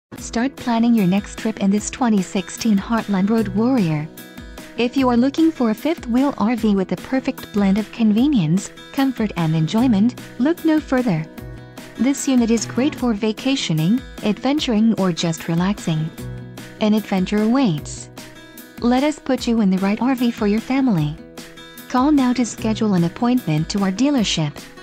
Start planning your next trip in this 2016 Heartland Road Warrior. If you are looking for a fifth-wheel RV with the perfect blend of convenience, comfort and enjoyment, look no further. This unit is great for vacationing, adventuring or just relaxing. An adventure awaits. Let us put you in the right RV for your family. Call now to schedule an appointment to our dealership.